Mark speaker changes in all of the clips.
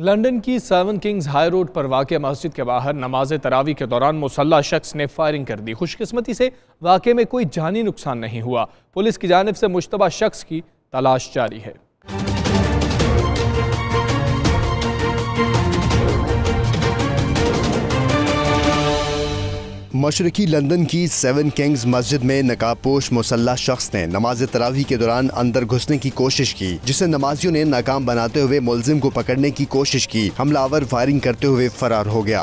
Speaker 1: London کی 7 Kings high road پر واقع مسجد کے باہر نماز تراویح کے دوران مسلح شخص نے فائرنگ کر دی۔ خوش قسمتی سے واقعے میں کوئی جانی نقصان نہیں ہوا۔ پولیس کی جانب سے مشتبہ شخص کی تلاش جاری ہے۔
Speaker 2: مشرقی لندن کی 7 کنگز مسجد میں نقاب پوش مسلح شخص نے نماز تراویح کے دوران اندر گھسنے کی کوشش کی، جسے نمازیوں نے ناکام بناتے ہوئے ملزم کو پکڑنے کی کوشش کی۔ حملہ آور فائرنگ کرتے ہوئے فرار ہو گیا۔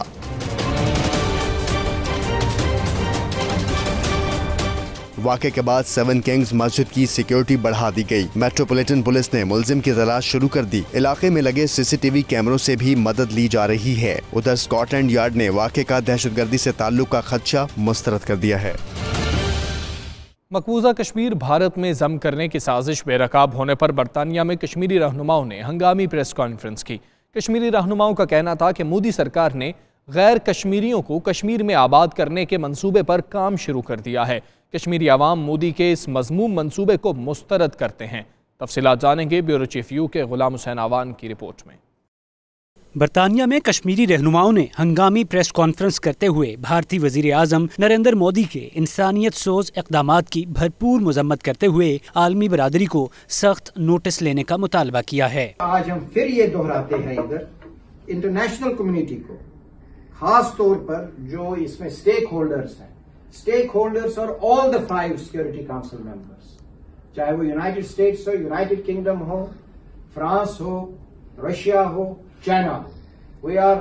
Speaker 2: واقعے کے بعد 7 کنگز مسجد کی سیکیورٹی بڑھا دی گئی۔ میٹروپولیٹن پولیس نے ملزم کی تلاش شروع کر دی۔ علاقے میں لگے CCTV کیمروں سے بھی مدد لی جا رہی ہے۔ ادھر اسکاٹ لینڈ یارڈ نے واقعے کا دہشت گردی سے تعلق کا خدشہ مسترد کر دیا ہے۔
Speaker 1: مقبوضہ کشمیر بھارت میں ضم کرنے کی سازش بے نقاب ہونے پر برطانیہ میں کشمیری رہنماؤں نے ہنگامی پریس کانفرنس کی۔ کشمیری رہنماؤں کا کہنا تھا کہ مودی سرکار نے غیر کشمیریوں کو کشمیر میں آباد کرنے کے منصوبے پر کام شروع کر دیا ہے۔ کشمیری عوام مودی کے اس مذموم منصوبے کو مسترد کرتے ہیں۔ تفصیلات جانیں گے بیورو چیف یو کے غلام حسین آوان کی رپورٹ میں۔
Speaker 3: برطانیہ میں کشمیری رہنماؤں نے ہنگامی پریس کانفرنس کرتے ہوئے بھارتی وزیر اعظم نریندر مودی کے انسانیت سوز اقدامات کی بھرپور مذمت کرتے ہوئے عالمی برادری کو سخت نوٹس لینے کا مطالبہ کیا ہے۔
Speaker 4: آج ہم پھر یہ دہراتے ہیں ادھر انٹرنیشنل کمیونٹی کو، خاص طور پر جو اس میں اسٹیک ہولڈرز ہیں، اسٹیک ہولڈرز اور all the 5 security council members, چاہے وہ یونائٹڈ اسٹیٹس ہو، یونائٹڈ کنگڈم ہو، فرانس ہو، رشیا ہو، چائنا ہو، we are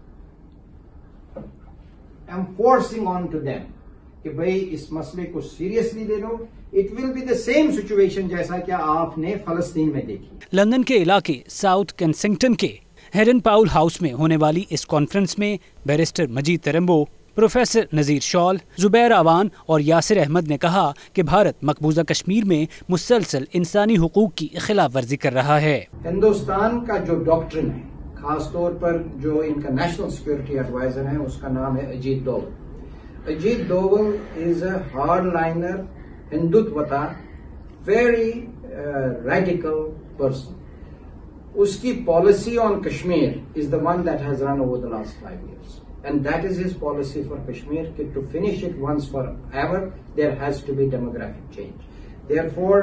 Speaker 4: enforcing on to them کہ بھئی اس مسئلے کو سیریسلی لے لو۔ It will be the same situation جیسا کہ آپ نے فلسطین میں دیکھی۔
Speaker 3: لندن کے علاقے ساؤتھ کینسنگٹن کے ہیڈن پاؤل ہاؤس میں ہونے والی اس کانفرنس میں بیرسٹر مجید ترمبو، پروفیسر نذیر شال، زبیر آوان اور یاسر احمد نے کہا کہ بھارت مقبوضہ کشمیر میں مسلسل انسانی حقوق کی خلاف ورزی کر رہا ہے۔
Speaker 4: ہندوستان کا جو ڈاکٹرن ہے، خاص طور پر جو ان کا نیشنل سیکورٹی ایڈوائزر ہے، اس کا نام ہے Ajit Doval. Ajit Doval is a hardliner Hindutva, very radical person. اس کی policy on Kashmir is the one that has run over the last 5 years. And that is his policy for Kashmir, to finish it once forever, there has to be demographic change. Therefore,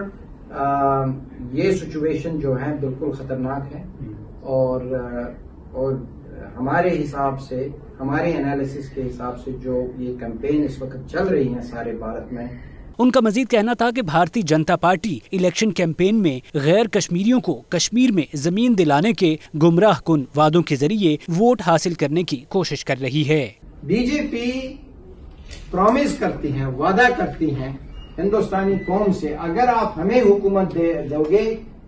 Speaker 4: یہ situation جو ہے بالکل خطرناک ہے، اور ہمارے حساب سے، ہمارے انالیسس کے حساب سے جو یہ کیمپین اس وقت چل رہی ہے سارے بھارت میں۔
Speaker 3: ان کا مزید کہنا تھا کہ بھارتی جنتا پارٹی الیکشن کیمپین میں غیر کشمیریوں کو کشمیر میں زمین دلانے کے گمراہ کن وعدوں کے ذریعے ووٹ حاصل کرنے کی کوشش کر رہی ہے۔
Speaker 4: بی جے پی پرومس کرتی ہیں، وعدہ کرتی ہیں ہندوستانی قوم سے، اگر آپ ہمیں حکومت دو گے،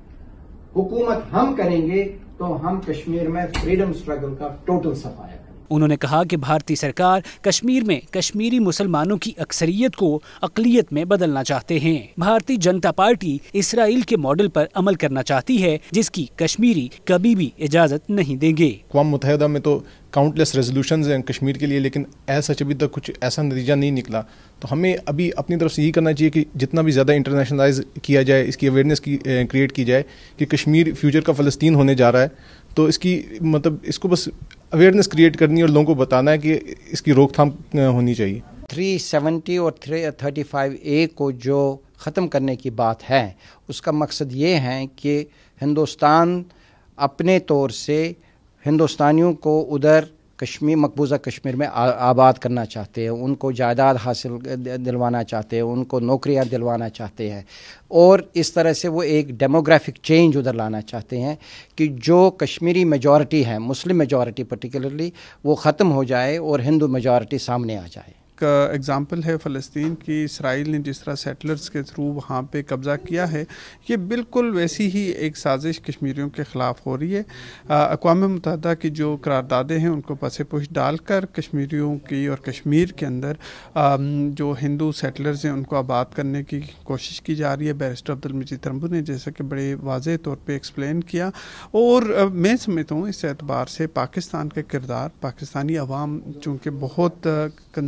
Speaker 4: حکومت ہم کریں گے تو ہم کشمیر میں فریڈم سٹرگل کا ٹوٹل صفایا کریں۔
Speaker 3: انہوں نے کہا کہ بھارتی سرکار کشمیر میں کشمیری مسلمانوں کی اکثریت کو اقلیت میں بدلنا چاہتے ہیں۔ بھارتی جنتا پارٹی اسرائیل کے ماڈل پر عمل کرنا چاہتی ہے، جس کی کشمیری کبھی بھی اجازت نہیں دیں گے۔
Speaker 5: اقوام متحدہ میں تو کاؤنٹلیس ریزولوشنز ہیں کشمیر کے لیے، لیکن ایسا ابھی تک کچھ ایسا نتیجہ نہیں نکلا۔ تو ہمیں ابھی اپنی طرف سے یہی کرنا چاہیے کہ جتنا بھی زیادہ انٹرنیشنلائز کیا جائے، اس کی اویئرنیس کریٹ کی جائے کہ کشمیر فیوچر کا فلسطین ہونے جا رہا ہے۔ تو اس کی مطلب اس کو بس اویئرنیس کریٹ کرنی ہے اور لوگوں کو بتانا ہے کہ اس کی روک تھام ہونی چاہیے۔
Speaker 4: 370 اور 335A کو جو ختم کرنے کی بات ہے، اس کا مقصد یہ ہے کہ ہندوستان اپنے طور سے ہندوستانیوں کو ادھر کشمیر، مقبوضہ کشمیر میں آباد کرنا چاہتے ہیں، ان کو جائیداد حاصل دلوانا چاہتے ہیں، ان کو نوکریاں دلوانا چاہتے ہیں، اور اس طرح سے وہ ایک ڈیموگرافک چینج ادھر لانا چاہتے ہیں کہ جو کشمیری میجورٹی ہے، مسلم میجورٹی پرٹیکولرلی، وہ ختم ہو جائے اور ہندو میجورٹی سامنے آ جائے۔
Speaker 6: کا ایگزامپل ہے فلسطین کی، اسرائیل نے جس طرح سیٹلرز کے تھرو وہاں پہ قبضہ کیا ہے، یہ بالکل ویسی ہی ایک سازش کشمیریوں کے خلاف ہو رہی ہے۔ اقوام متحدہ کی جو قراردادیں ہیں ان کو پس پوش ڈال کر کشمیریوں کی اور کشمیر کے اندر جو ہندو سیٹلرز ہیں ان کو آباد کرنے کی کوشش کی جا رہی ہے۔ بیرسٹر عبدالمجید ترمبو نے جیسا کہ بڑے واضح طور پہ ایکسپلین کیا، اور میں سمجھتا ہوں اس اعتبار سے پاکستان کا کردار، پاکستانی عوام چونکہ بہت کنسرنڈ ہیں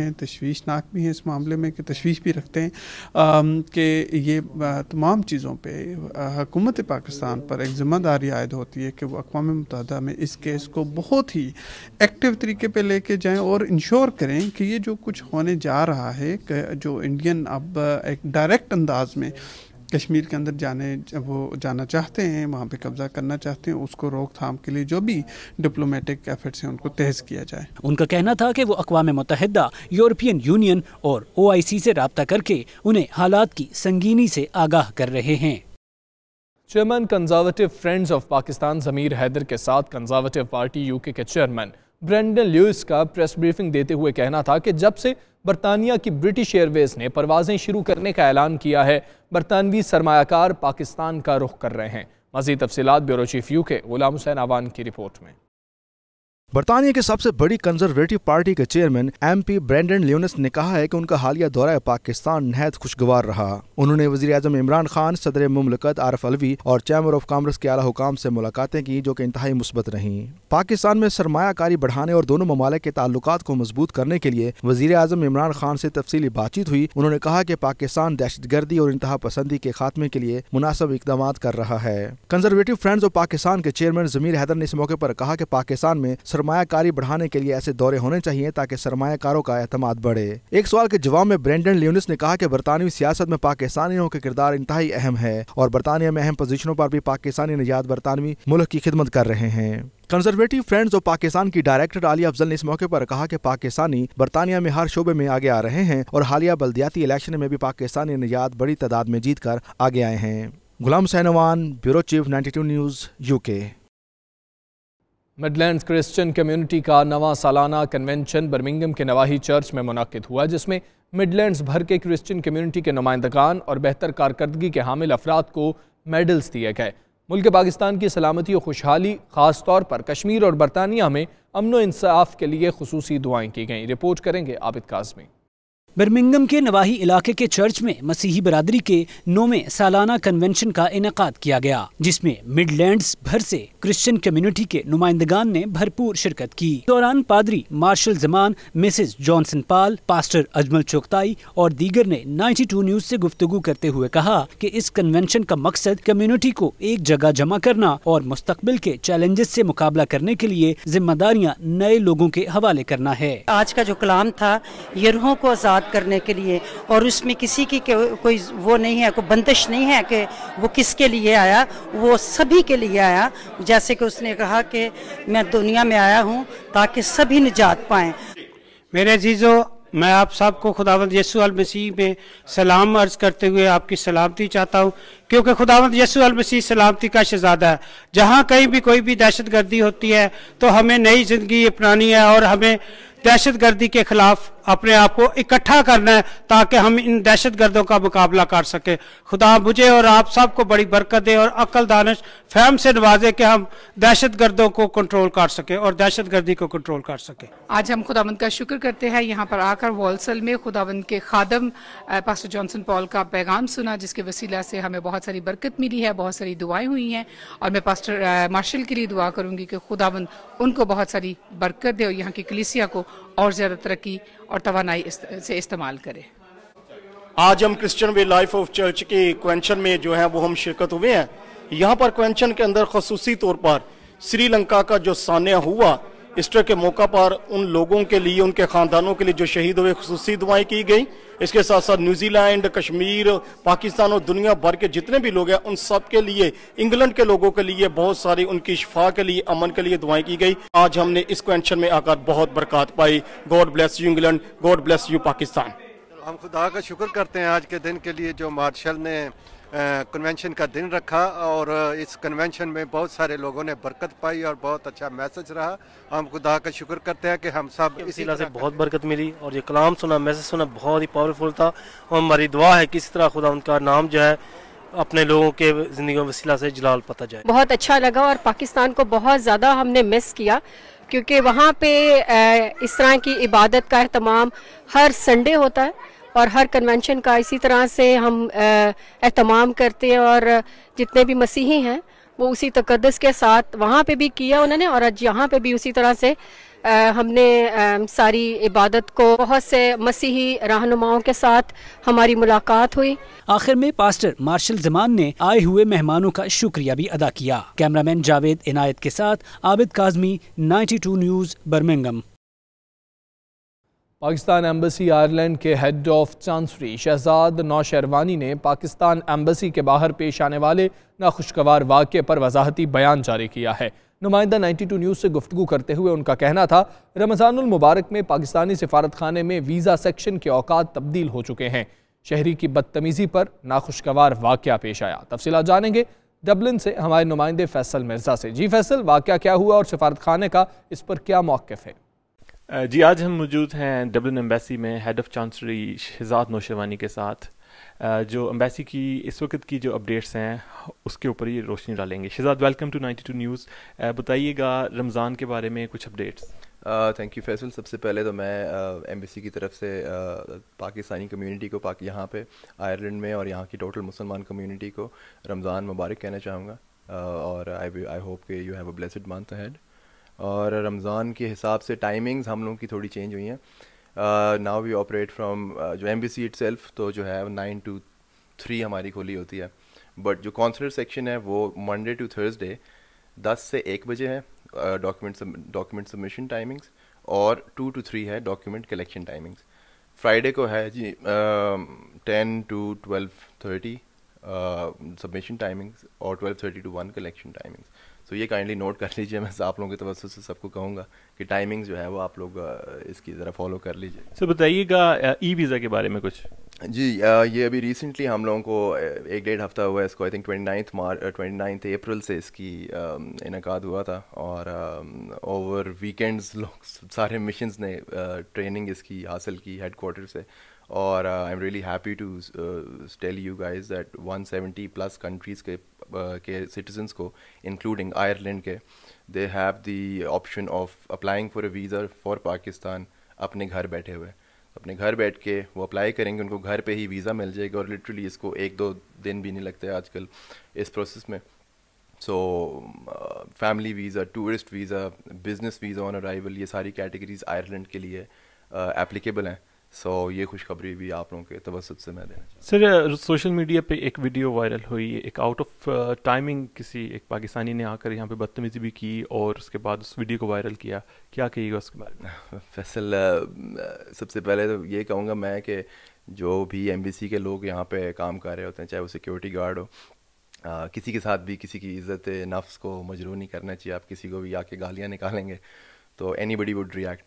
Speaker 6: ہیں, تشویشناک بھی ہیں اس معاملے میں, کہ تشویش بھی رکھتے ہیں کہ یہ تمام چیزوں پہ حکومت پاکستان پر ایک ذمہ داری عائد ہوتی ہے کہ وہ اقوام متحدہ میں اس کیس کو بہت ہی ایکٹیو طریقے پہ لے کے جائیں اور انشور کریں کہ یہ جو کچھ ہونے جا رہا ہے, کہ جو انڈین اب ایک ڈائریکٹ انداز میں کشمیر کے اندر جانا چاہتے ہیں, وہاں پہ قبضہ کرنا چاہتے ہیں, اس کو روک تھام کے لیے جو بھی ڈپلومیٹک ایفرٹس ہیں ان کو تیز کیا جائے.
Speaker 3: ان کا کہنا تھا کہ وہ اقوام متحدہ, یورپین یونین اور OIC سے رابطہ کر کے انہیں حالات کی سنگینی سے آگاہ کر رہے ہیں.
Speaker 1: Chairman conservative friends of Pakistan Zamir Haider کے ساتھ کنزرویٹو پارٹی UK کے چیئرمین برینڈن لیوئس کا پریس بریفنگ دیتے ہوئے کہنا تھا کہ جب سے برطانیہ کی برٹش ایئر ویز نے پروازیں شروع کرنے کا اعلان کیا ہے, برطانوی سرمایہ کار پاکستان کا رخ کر رہے ہیں. مزید تفصیلات بیورو چیف UK غلام حسین آوان کی رپورٹ میں.
Speaker 7: برطانیہ کی سب سے بڑی کنزرویٹو پارٹی کے چیئرمین MP برینڈن لیونس نے کہا ہے کہ ان کا حالیہ دورہ پاکستان نہایت خوشگوار رہا. انہوں نے وزیر اعظم عمران خان, صدر مملکت عارف علوی اور چیمبر آف کامرس کے اعلیٰ حکام سے ملاقاتیں کی جو کہ انتہائی مثبت رہیں. پاکستان میں سرمایہ کاری بڑھانے اور دونوں ممالک کے تعلقات کو مضبوط کرنے کے لیے وزیر اعظم عمران خان سے تفصیلی بات چیت ہوئی. انہوں نے کہا کہ پاکستان دہشت گردی اور انتہا پسندی کے خاتمے کے لیے مناسب اقدامات کر رہا ہے. کنزرویٹو فرینڈز آف پاکستان کے چیئرمین ضمیر حیدر نے اس موقع پر کہا کہ پاکستان میں سرمایہ کاری بڑھانے کے لیے ایسے دورے ہونے چاہیے تاکہ سرمایہ کاروں کا اعتماد بڑھے. ایک سوال کے جواب میں برینڈن لیونس نے کہا کہ برطانوی سیاست میں پاکستانیوں کا کردار انتہائی اہم ہے اور برطانیہ میں اہم پوزیشنوں پر بھی پاکستانی نژاد برطانوی ملک کی خدمت کر رہے ہیں. کنزرویٹو فرینڈز آف پاکستان کی ڈائریکٹر عالیہ افضل نے اس موقع پر کہا کہ پاکستانی برطانیہ میں ہر شعبے میں آگے آ رہے ہیں اور حالیہ بلدیاتی الیکشن میں بھی پاکستانی نژاد بڑی تعداد میں جیت کر آگے آئے ہیں. Ghulam Hussain Awan, bureau chief 92 news UK.
Speaker 1: Midlands Christian community کا نواں سالانہ کنونشن برمنگھم کے نواحی چرچ میں منعقد ہوا, جس میں مڈ لینڈز بھر کے کرسچن کمیونٹی کے نمائندگان اور بہتر کارکردگی کے حامل افراد کو میڈلز دیے گئے. ملک پاکستان کی سلامتی و خوشحالی, خاص طور پر کشمیر اور برطانیہ میں امن و انصاف کے لیے خصوصی دعائیں کی گئیں. رپورٹ کریں گے عابد کاظمی.
Speaker 3: برمنگھم کے نواحی علاقے کے چرچ میں مسیحی برادری کے 9ویں سالانہ کنونشن کا انعقاد کیا گیا, جس میں مڈ لینڈز بھر سے کرسچن کمیونٹی کے نمائندگان نے بھرپور شرکت کی. دوران پادری Marshal Zaman, Mrs Johnson Paul, pastor Ajmal Chughtai اور دیگر نے 92 نیوز سے گفتگو کرتے ہوئے کہا کہ اس کنونشن کا مقصد کمیونٹی کو ایک جگہ جمع کرنا اور مستقبل کے چیلنجز سے مقابلہ کرنے کے لیے ذمہ داریاں نئے لوگوں کے حوالے کرنا ہے.
Speaker 8: آج کا جو کلام تھا یہ روحوں کو آزاد کرنے کے لیے, اور اس میں کسی کی کوئی وہ نہیں ہے, کوئی بندش نہیں ہے کہ وہ کس کے لیے آیا, وہ سبھی کے لیے آیا. جیسے کہ اس نے کہا کہ میں دنیا میں آیا ہوں تاکہ سبھی نجات پائیں.
Speaker 9: میرے عزیزو, میں آپ سب کو خداوند یسوع المسیح میں سلام عرض کرتے ہوئے آپ کی سلامتی چاہتا ہوں, کیونکہ خداوند یسوع المسیح سلامتی کا شہزادہ ہے. جہاں کہیں بھی کوئی بھی دہشت گردی ہوتی ہے تو ہمیں نئی زندگی اپنانی ہے اور ہمیں دہشت گردی کے خلاف اپنے آپ کو اکٹھا کرنا ہے تاکہ ہم ان دہشت گردوں کا مقابلہ کر سکیں. خدا مجھے اور آپ سب کو بڑی برکت دے اور عقل دانش فہم سے نوازے کہ ہم دہشت گردوں کو کنٹرول کر سکیں اور دہشت گردی کو کنٹرول کر سکیں.
Speaker 10: آج ہم خداوند کا شکر کرتے ہیں یہاں پر آ کر والسل میں خداوند کے خادم پاسٹر جانسن پال کا پیغام سنا, جس کے وسیلہ سے ہمیں بہت ساری برکت ملی ہے, بہت ساری دعائیں ہوئی ہیں. اور میں پاسٹر مارشل کے لیے دعا کروں گی کہ خداوند ان کو بہت ساری برکت دے اور یہاں کی کلیسیا کو اور زیادہ ترقی اور توانائی سے استعمال کرے.
Speaker 11: آج ہم Christian way life of church کے کنونشن میں جو ہے وہ ہم شرکت ہوئے ہیں. یہاں پر کنونشن کے اندر خصوصی طور پر سری لنکا کا جو سانحہ ہوا, ایسٹر کے موقع پر ان لوگوں کے لیے, ان کے خاندانوں کے لیے جو شہید ہوئے, خصوصی دعائیں کی گئیں. اس کے ساتھ ساتھ نیوزی لینڈ, کشمیر, پاکستان اور دنیا بھر کے جتنے بھی لوگ ہیں ان سب کے لیے, انگلینڈ کے لوگوں کے لیے بہت ساری ان کی شفا کے لیے, امن کے لیے دعائیں کی گئی. آج ہم نے اس کنونشن میں آ کر بہت برکات پائی. God bless you England, God bless you Pakistan.
Speaker 12: ہم خدا کا شکر کرتے ہیں آج کے دن کے لیے جو مارشل نے کنونشن کا دن رکھا, اور اس کنونشن میں بہت سارے لوگوں نے برکت پائی اور بہت اچھا میسج رہا. ہم خدا کا شکر کرتے ہیں کہ ہم سب
Speaker 13: اسی طرح سے بہت برکت ملی اور یہ کلام سنا, میسج سنا, بہت ہی پاورفل تھا. اور ہماری دعا ہے کہ اس طرح خدا ان کا نام جو ہے اپنے لوگوں کے زندگی وسیلہ سے جلال پاتا جائے.
Speaker 14: بہت اچھا لگا اور پاکستان کو بہت زیادہ ہم نے مس کیا, کیونکہ وہاں پہ اس طرح کی عبادت کا اہتمام ہر سنڈے ہوتا ہے اور ہر کنونشن کا اسی طرح سے ہم اہتمام کرتے ہیں, اور جتنے بھی مسیحی ہیں وہ اسی تقدس کے ساتھ وہاں پہ بھی کیا انہوں نے, اور آج یہاں پہ بھی اسی طرح سے ہم نے ساری عبادت کو بہت سے مسیحی رہنماؤں کے ساتھ ہماری ملاقات ہوئی.
Speaker 3: آخر میں پاسٹر مارشل زمان نے آئے ہوئے مہمانوں کا شکریہ بھی ادا کیا. کیمرامین جاوید عنایت کے ساتھ Abid Kazmi, 92 news, Birmingham.
Speaker 1: Pakistan embassy Ireland کے head of chancery Shahzad Nausherwani نے پاکستان ایمبیسی کے باہر پیش آنے والے ناخوشگوار واقعے پر وضاحتی بیان جاری کیا ہے. نمائندہ 92 نیوز سے گفتگو کرتے ہوئے ان کا کہنا تھا، رمضان المبارک میں پاکستانی سفارت خانے میں ویزا سیکشن کے اوقات تبدیل ہو چکے ہیں. شہری کی بدتمیزی پر ناخوشگوار واقعہ پیش آیا. تفصیلات جانیں گے ڈبلن سے ہمارے نمائندے فیصل مرزا سے. جی فیصل، واقعہ کیا ہوا اور سفارت خانے کا اس پر کیا موقف ہے؟
Speaker 15: جی، آج ہم موجود ہیں ڈبلن ایمبیسی میں head of chancery Shahzad Nausherwani کے ساتھ. جو ایمبیسی کی اس وقت کی جو اپڈیٹس ہیں اس کے اوپر ہی روشنی ڈالیں گے. Shahzad, welcome to 92 news. بتائیے گا رمضان کے بارے میں کچھ اپڈیٹس.
Speaker 16: Thank you Faisal. سب سے پہلے تو میں ایمبیسی کی طرف سے پاکستانی کمیونٹی کو یہاں پہ آئرلینڈ میں اور یہاں کی ٹوٹل مسلمان کمیونٹی کو رمضان مبارک کہنا چاہوں گا. اور آئی ہوپ کہ you have a blessed month ahead. اور رمضان کے حساب سے ٹائمنگز ہم لوگوں کی تھوڑی چینج ہوئی ہیں. ناؤ وی آپریٹ فرام جو ایمبیسی اٹ سیلف تو جو ہے 9 to 3 ہماری کھلی ہوتی ہے. بٹ جو کونسلر سیکشن ہے وہ منڈے ٹو تھرسڈے 10 سے 1 بجے ہے ڈاکیومنٹ سبمیشن ٹائمنگس، اور 2 to 3 ہے ڈاکیومنٹ کلیکشن ٹائمنگس. فرائیڈے کو ہے جی 10 to 12:30 سبمیشن ٹائمنگس اور 12:30 to 1 کلیکشن ٹائمنگس. سو یہ کائنڈلی نوٹ کر لیجیے. میں آپ لوگوں کے توسط سے سب کو کہوں گا کہ ٹائمنگز جو ہے وہ آپ لوگ اس کی ذرا فالو کر لیجیے.
Speaker 15: سر بتائیے گا ای ویزا کے بارے میں کچھ.
Speaker 16: جی، یہ ابھی ریسنٹلی ہم لوگوں کو 1-1.5 ہفتہ ہوا ہے اس کو. آئی تھنک 29 اپریل سے اس کی انعقاد ہوا تھا. اور اوور ویکینڈز لوگ سارے مشنز نے ٹریننگ اس کی حاصل کی ہیڈ کوارٹر سے. اور I'm really happy to tell you guys that 170+ countries کے سٹیزنس کو انکلوڈنگ آئرلینڈ کے they have the option of applying for a visa for Pakistan اپنے گھر بیٹھے ہوئے. اپنے گھر بیٹھ کے وہ اپلائی کریں گے، ان کو گھر پہ ہی ویزا مل جائے گا. اور لٹرلی اس کو 1-2 دن بھی نہیں لگتے آج کل اس پروسیس میں. So family visa, tourist visa, business visa on arrival, یہ ساری کیٹیگریز آئرلینڈ کے لیے اپلیکیبل ہیں. سو یہ خوشخبری بھی آپ لوگوں کے توسط سے میں دینا چاہتا ہوں.
Speaker 15: سر سوشل میڈیا پہ ایک ویڈیو وائرل ہوئی، ایک آؤٹ آف ٹائمنگ کسی ایک پاکستانی نے آ کر یہاں پہ بدتمیزی بھی کی اور اس کے بعد اس ویڈیو کو وائرل کیا. کیا کہیے گا اس کے بارے میں؟
Speaker 16: فیصل، سب سے پہلے تو یہ کہوں گا میں کہ جو بھی ایمبیسی کے لوگ یہاں پہ کام کر رہے ہوتے ہیں، چاہے وہ سیکیورٹی گارڈ ہو، کسی کے ساتھ بھی کسی کی عزت نفس کو مجروح نہیں کرنا چاہیے. آپ کسی کو بھی آ کے گالیاں نکالیں گے تو anybody would react.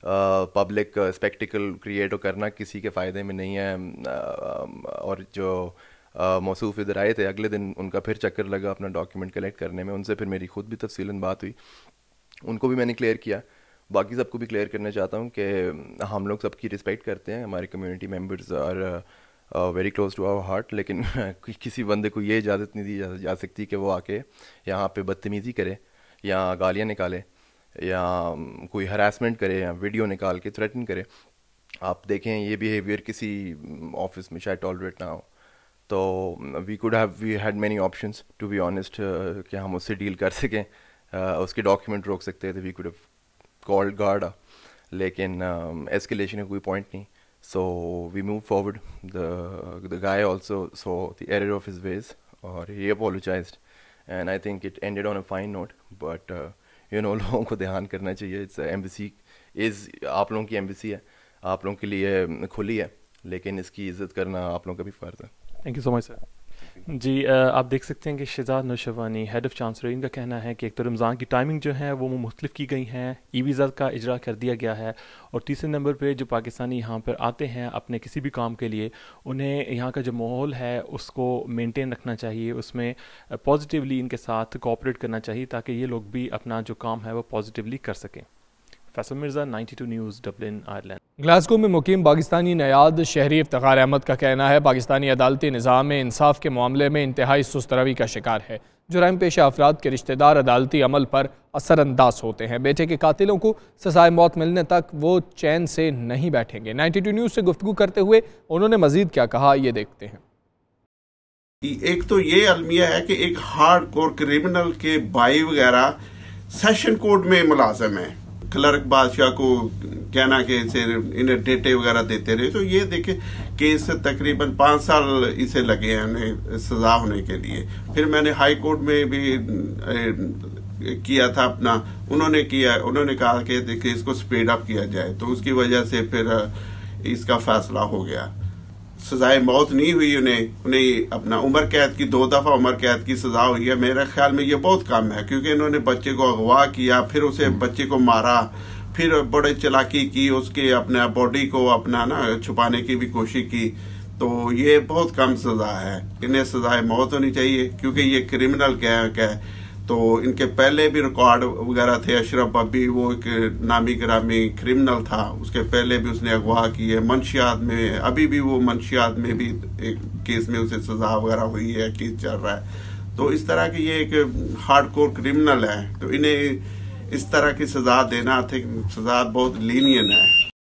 Speaker 16: Public spectacle create کرنا کسی کے فائدے میں نہیں ہے. اور جو موصوف ادھر آئے تھے اگلے دن ان کا پھر چکر لگا اپنا ڈاکیومنٹ کلیکٹ کرنے میں. ان سے پھر میری خود بھی تفصیلاً بات ہوئی، ان کو بھی میں نے کلیئر کیا. باقی سب کو بھی کلیئر کرنا چاہتا ہوں کہ ہم لوگ سب کی رسپیکٹ کرتے ہیں. ہمارے کمیونٹی ممبرز اور very close to our heart. لیکن کسی بندے کو یہ اجازت نہیں دی جا سکتی کہ وہ آ کے یہاں پہ بدتمیزی کرے یا گالیاں نکالے یا کوئی ہراسمنٹ کرے یا ویڈیو نکال کے تھریٹن کرے. آپ دیکھیں یہ بیہیویئر کسی آفس میں شاید ٹالریٹ نہ ہو. تو we had many options to be honest کہ ہم اس سے ڈیل کر سکیں. اس کے ڈاکیومنٹ روک سکتے تھے، we could have called guard, لیکن ایسکیلیشن کا کوئی پوائنٹ نہیں. So we move forward. The guy also saw the error of his ways اور he apologised and I think it ended on a fine note. But لوگوں کو دھیان کرنا چاہیے. ایمبیسی آپ لوگوں کی ایمبیسی ہے، آپ لوگوں کے لیے کھلی ہے، لیکن اس کی عزت کرنا آپ لوگوں کا بھی فرض ہے.
Speaker 15: تھینک یو سو مچ سر. جی، آپ دیکھ سکتے ہیں کہ Shahzad Nausherwani head of chancellor, ان کا کہنا ہے کہ ایک تو رمضان کی ٹائمنگ جو ہے وہ مختلف کی گئی ہیں، ای ویزا کا اجرا کر دیا گیا ہے، اور تیسرے نمبر پہ جو پاکستانی یہاں پر آتے ہیں اپنے کسی بھی کام کے لیے، انہیں یہاں کا جو ماحول ہے اس کو مینٹین رکھنا چاہیے، اس میں پازیٹیولی ان کے ساتھ کوآپریٹ کرنا چاہیے تاکہ یہ لوگ بھی اپنا جو کام ہے وہ پازیٹیولی کر سکیں. Faisal Mirza, 92 news, Dublin, Ireland.
Speaker 1: Glasgow میں مقیم پاکستانی نیاد شہری افتخار احمد کا کہنا ہے پاکستانی عدالتی نظام میں انصاف کے معاملے میں انتہائی سست روی کا شکار ہے. جرائم پیشہ افراد کے رشتہ دار عدالتی عمل پر اثر انداز ہوتے ہیں. بیٹے کے قاتلوں کو سزائے موت ملنے تک وہ چین سے نہیں بیٹھیں گے. 92 نیوز سے گفتگو کرتے ہوئے انہوں نے مزید کیا کہا، یہ دیکھتے ہیں.
Speaker 17: ایک تو یہ المیہ ہے کہ ایک ہارڈ کور کرمنل کے بھائی وغیرہ سیشن کورٹ میں ملازم ہیں. क्लर्क बादशाह को कहना कि इसे इन्हें डेटे वगैरह देते रहे। तो ये देखे केस तकरीबन 5 साल इसे लगे हैं उन्हें सजा होने के लिए। फिर मैंने हाई कोर्ट में भी किया था अपना, उन्होंने कहा कि देखिए इसको स्पीड अप किया जाए, तो उसकी वजह से फिर इसका फैसला हो गया। सजाए मौत नहीं हुई उन्हें अपना उम्र कैद की 2 दफा उम्र कैद की सजा हुई है। मेरे ख्याल में ये बहुत कम है, क्योंकि इन्होंने बच्चे को अगवा किया, फिर उसे बच्चे को मारा, फिर बड़े चालाकी की, उसके अपना बॉडी को अपना छुपाने की भी कोशिश की। तो ये बहुत कम सजा है, इन्हें सजाए मौत होनी चाहिए, क्योंकि ये क्रिमिनल गैंग है। तो इनके पहले भी रिकॉर्ड वगैरह थे। अशरफ अभी वो एक नामी ग्रामी क्रिमिनल था, उसके पहले भी उसने अगवा किए। मंशियात में अभी भी वो मंशियात में भी एक केस में उसे सजा वगैरह हुई है, केस चल रहा है। तो इस तरह की ये एक हार्डकोर क्रिमिनल है, तो इन्हें इस तरह की सजा देना सजा बहुत लीनियन है।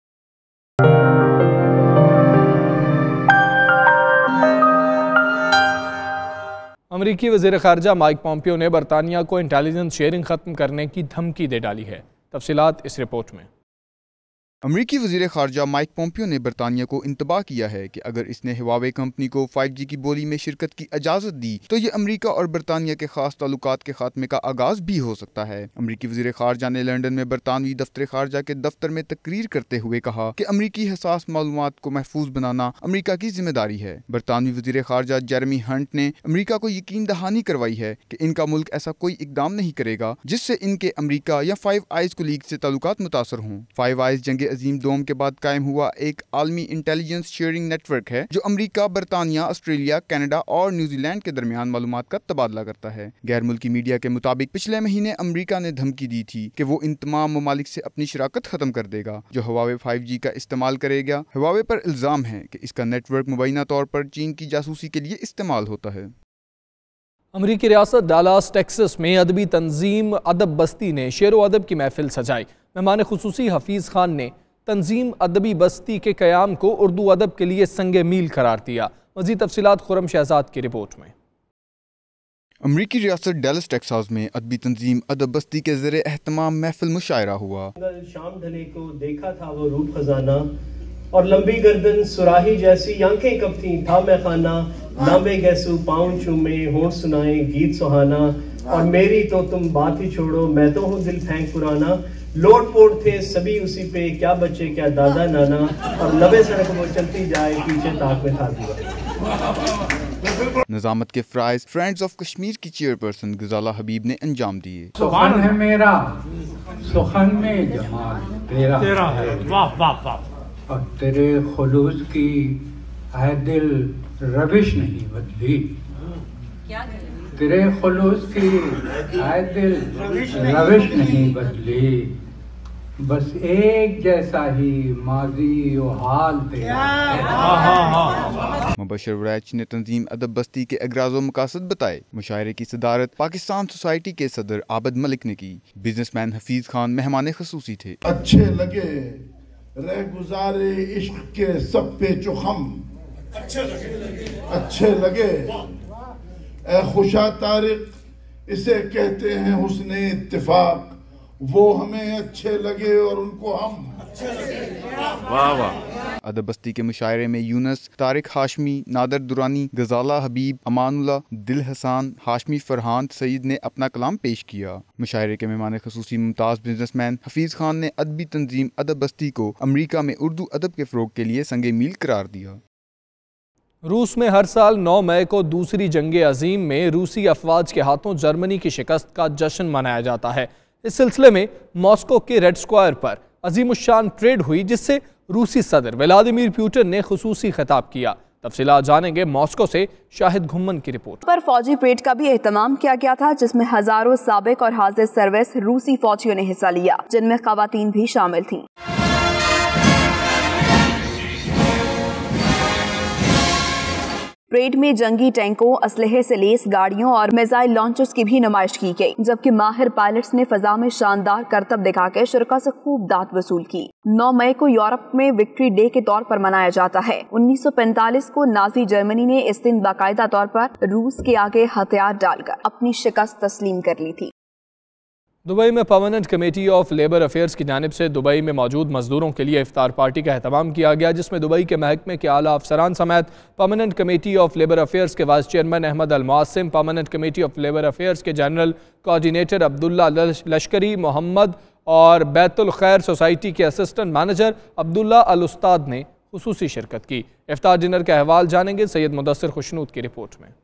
Speaker 1: अमरीकी वज़ीर ख़ारजा माइक पॉम्पियो ने बरतानिया को इंटेलिजेंस शेयरिंग ख़त्म करने की धमकी दे डाली है। तफसीलात इस रिपोर्ट में।
Speaker 18: अमरीकी वज़ीर ख़ारजा माइक पॉम्पियो ने बरतानिया को इंतबाह किया है कि अगर इसने हुआवे कंपनी को 5G की बोली में शिरकत की इजाज़त दी तो ये अमरीका और बरतानिया के खास ताल्लुकात के खात्मे का आगाज़ भी हो सकता है। अमरीकी वज़ीर ख़ारजा ने लंदन में बरतानवी दफ्तर ख़ारजा के दफ्तर में तकरीर करते हुए कहा कि अमरीकी हसास मालूमात को महफूज बनाना अमरीका की जिम्मेदारी है। बरतानवी वज़ीर ख़ारजा जेरेमी हंट ने अमरीका को यकीन दहानी करवाई है कि इनका मुल्क ऐसा कोई इकदाम नहीं करेगा जिससे इनके अमरीका या 5 आइज़ कुलीग से ताल्लुकात मुतासर हों। 5 आइज़ जंग अजीम दोम के बाद कायम हुआ एक आलमी इंटेलिजेंस शेयरिंग नेटवर्क है जो अमरीका, बरतानिया, ऑस्ट्रेलिया, कनाडा और न्यूजीलैंड के दरमियान मालूमात का तबादला करता है। गैर मुल्की मीडिया के मुताबिक पिछले महीने अमरीका ने धमकी दी थी कि वो इन तमाम ममालिक से अपनी शराकत खत्म कर देगा जो हुआवे 5G का इस्तेमाल करेगा। हुआवे पर इल्जाम है कि इसका नेटवर्क मुबैना तौर पर चीन की जासूसी के लिए इस्तेमाल होता है।
Speaker 1: अमरीकी रियासत डालास टेक्सास में अदबी तंजीम अदब बस्ती ने शेर व अदब की महफिल सजाई। मेहमान खुसूसी हफीज़ खान ने तंजीम अदबी बस्ती के क़याम को उर्दू अदब के लिए संगे मील करार दिया। मज़ीद तफसीलात खुरम शहजाद की रिपोर्ट में।
Speaker 18: अमरीकी रियासत डालस टेक्सास में अदबी तंजीम अदब बस्ती के ज़रिए एहतमाम महफिल मुशायरा हुआ।
Speaker 19: शाम ढले को देखा था वो रूप खजाना और लंबी गर्दन सुराही जैसी आंखें कब थी था मैं खाना, लांबे गैसू पाँव चूमे होंठ सुनाए गीत सुहाना, और मेरी तो तुम बात ही छोड़ो मैं तो हूँ दिल फेंक पुराना। लोट पोट थे सभी उसी पे क्या बच्चे क्या दादा नाना, और लबे सड़क वो चलती जाए पीछे ताक में था दीवार।
Speaker 18: निजामत के फ्राइज फ्रेंड्स ऑफ कश्मीर की चेयरपर्सन गजाला हबीब ने अंजाम दिए।
Speaker 20: सुखन है मेरा सुखन में जमाल तेरा है, वाह वाह वाह, और तेरे खुलूस की है दिल रविश नहीं बदली, तेरे खुलूस की है दिल रविश नहीं बदली, बस एक जैसा ही माजी और हाल तेरा।
Speaker 18: मुबशर वरैच ने तंजीम अदब बस्ती के अगराज़ व मकासद बताए। मुशायरे की सदारत पाकिस्तान सोसाइटी के सदर आबद मलिक ने की। बिजनेसमैन हफीज खान मेहमान खुसूसी थे।
Speaker 21: अच्छे लगे रह गुजारे इश्क के सब पे चुखम, अच्छे लगे ए खुशा तारिक इसे कहते हैं हुस्ने इत्तिफाक, वो हमें अच्छे लगे और उनको हम
Speaker 18: वाह वाह। अदब बस्ती के मुशायरे में यूनस, तारिक हाशमी, नादर दुरानी, गजाला हबीब, अमानुल्लाह, दिल हसान, हाशमी फरहान सईद ने अपना कलाम पेश किया। मुशायरे के मेहमान खुसूसी मुमताज़ बिजनेसमैन हफीज खान ने अदबी तंजीम अदब बस्ती को अमरीका में उर्दू अदब के फ़रोग के लिए संगे मील करार दिया।
Speaker 1: रूस में हर साल 9 मई को दूसरी जंग अजीम में रूसी अफवाज के हाथों जर्मनी की शिकस्त का जश्न मनाया जाता है। इस सिलसिले में मॉस्को के रेड स्क्वायर पर अजीमुशान परेड हुई जिससे रूसी सदर व्लादिमीर पुतिन ने खुसूसी खिताब किया। तफसीलात जानेंगे मॉस्को से शाहिद घुम्मन की रिपोर्ट
Speaker 22: पर। फौजी परेड का भी एहतमाम किया गया था जिसमें हजारों साबिक और हाजिर सर्विस रूसी फौजियों ने हिस्सा लिया जिनमें खवातीन भी शामिल थीं। परेड में जंगी टैंकों, असलहे से लेस गाड़ियों और मिसाइल लॉन्चर्स की भी नुमाइश की गई, जबकि माहिर पायलट्स ने फजा में शानदार करतब दिखाकर शुरका से खूब दाद वसूल की। 9 मई को यूरोप में विक्ट्री डे के तौर पर मनाया जाता है। 1945 को नाजी जर्मनी ने इस दिन बाकायदा तौर पर रूस के आगे हथियार डालकर अपनी शिकस्त तस्लीम कर ली थी।
Speaker 1: दुबई में permanent committee of labour affairs की जानिब से दुबई में मौजूद मजदूरों के लिए इफ्तार पार्टी का एहतमाम किया गया, जिसमें दुबई के महकमे के आला अफसरान समेत permanent committee of labour affairs के vice chairman Ahmad Al Muasim, permanent committee of labour affairs के general coordinator Abdullah Lashkari Mohammad और बैतुल खैर सोसाइटी के असिस्टेंट मैनेजर अब्दुल्ला अल उस्ताद ने खुसूसी शिरकत की। इफ्तार डिनर का अहवाल जानेंगे सैयद मुदस्सिर खुशनूद की रिपोर्ट में।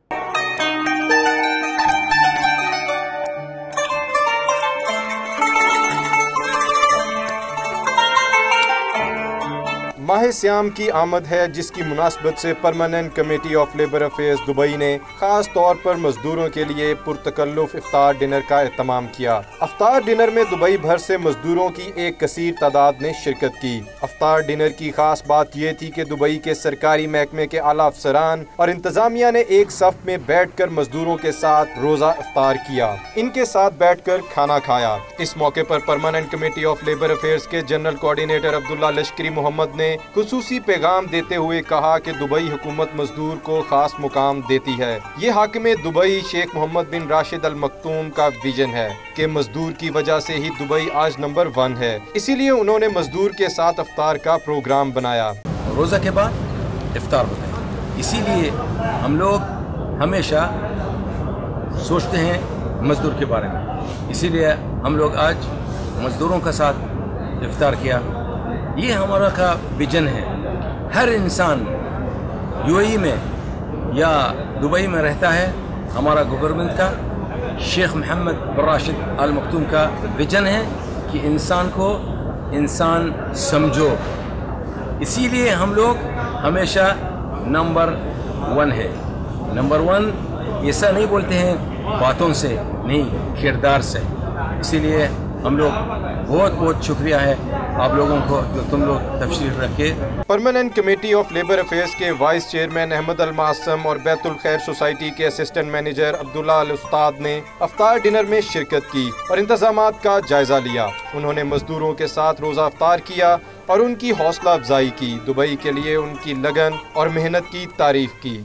Speaker 2: माह सियाम की आमद है, जिसकी मुनासबत से permanent committee of labour affairs Dubai ने खास तौर पर मजदूरों के लिए पुरतकल्लुफ इफ्तार डिनर का एहतमाम किया। इफ्तार डिनर में दुबई भर से मजदूरों की एक कसीर तादाद ने शिरकत की। इफ्तार डिनर की खास बात यह थी कि दुबई के सरकारी महकमे के आला अफसरान और इंतजामिया ने एक सफ में बैठ कर मजदूरों के साथ रोजा इफ्तार किया, इनके साथ बैठ कर खाना खाया। इस मौके पर permanent committee of labour affairs के general coordinator Abdullah Lashkari Mohammad ने खुसूसी पैगाम देते हुए कहा कि दुबई हुकूमत मजदूर को खास मुकाम देती है। ये हाकिम Dubai Sheikh Mohammed bin Rashid Al Maktoum का विजन है कि मजदूर की वजह से ही दुबई आज नंबर 1 है, इसीलिए उन्होंने मजदूर के साथ इफ्तार का प्रोग्राम बनाया।
Speaker 5: रोज़ा के बाद इफ्तार होता है, इसीलिए हम लोग हमेशा सोचते हैं मजदूर के बारे में, इसीलिए हम लोग आज मजदूरों के साथ इफ्तार किया। ये हमारा का विजन है। हर इंसान यूएई में या दुबई में रहता है, हमारा गवर्नमेंट का Sheikh Mohammed bin Rashid Al Maktoum का विजन है कि इंसान को इंसान समझो, इसीलिए हम लोग हमेशा नंबर 1 है। नंबर 1 ऐसा नहीं बोलते हैं बातों से, नहीं किरदार से। इसीलिए हम लोग बहुत बहुत शुक्रिया है आप लोगों को जो तुम लोग तफसील रखे।
Speaker 2: Permanent committee of labour affairs के vice chairman Ahmad Al Muasim और बैतुल खैर सोसाइटी के असिस्टेंट मैनेजर अब्दुल्ला अल उस्ताद ने इफ्तार डिनर में शिरकत की और इंतजामात का जायजा लिया। उन्होंने मजदूरों के साथ रोजा इफ्तार किया और उनकी हौसला अफजाई की। दुबई के लिए उनकी लगन और मेहनत की तारीफ की।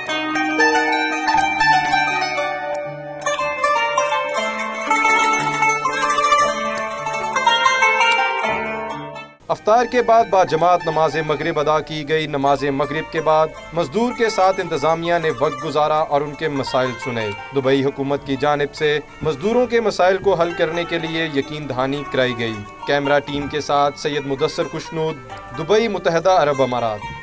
Speaker 2: इफ्तार के बाद बाजमात नमाज मगरिब अदा की गई। नमाज मगरिब के बाद मजदूर के साथ इंतजामिया ने वक्त गुजारा और उनके मसाइल सुने। दुबई हुकूमत की जानिब से मजदूरों के मसाइल को हल करने के लिए यकीन दहानी कराई गई। कैमरा टीम के साथ सैयद मुदस्सिर खुशनूद, दुबई, मुत्तहदा अरब अमारात।